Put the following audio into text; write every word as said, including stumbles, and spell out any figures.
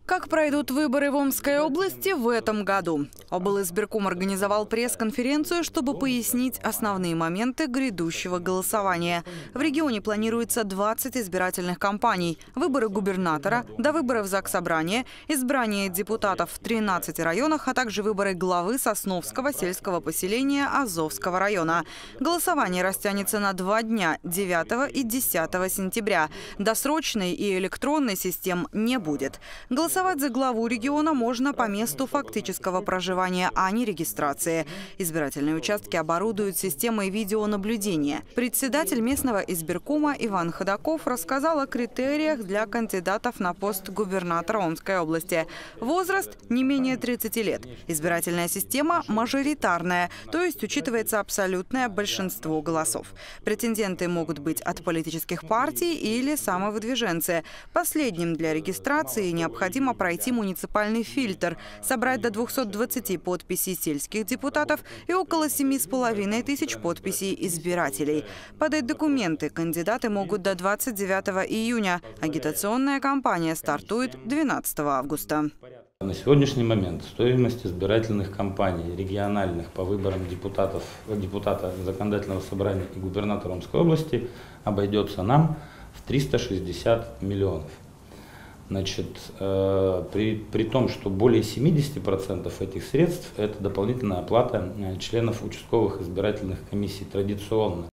Как пройдут выборы в Омской области в этом году? Облизбирком организовал пресс-конференцию, чтобы пояснить основные моменты грядущего голосования. В регионе планируется двадцать избирательных кампаний. Выборы губернатора, до выборов Заксобрания, избрание депутатов в тринадцати районах, а также выборы главы Сосновского сельского поселения Азовского района. Голосование растянется на два дня – девятого и десятого сентября. Досрочной и электронной систем не будет. Голосовать за главу региона можно по месту фактического проживания, а не регистрации. Избирательные участки оборудуют системой видеонаблюдения. Председатель местного избиркома Иван Ходаков рассказал о критериях для кандидатов на пост губернатора Омской области. Возраст – не менее тридцати лет. Избирательная система – мажоритарная, то есть учитывается абсолютное большинство голосов. Претенденты могут быть от политических партий или самовыдвиженцы. Последним для регистрации необходимо пройти муниципальный фильтр, собрать до двухсот двадцати подписей сельских депутатов и около семи с половиной тысяч подписей избирателей. Подать документы кандидаты могут до двадцать девятого июня. Агитационная кампания стартует двенадцатого августа. На сегодняшний момент стоимость избирательных кампаний региональных по выборам депутатов, депутата законодательного собрания и губернатора Омской области обойдется нам в триста шестьдесят миллионов. Значит, э, при, при том, что более семидесяти процентов этих средств – это дополнительная оплата членов участковых избирательных комиссий традиционно.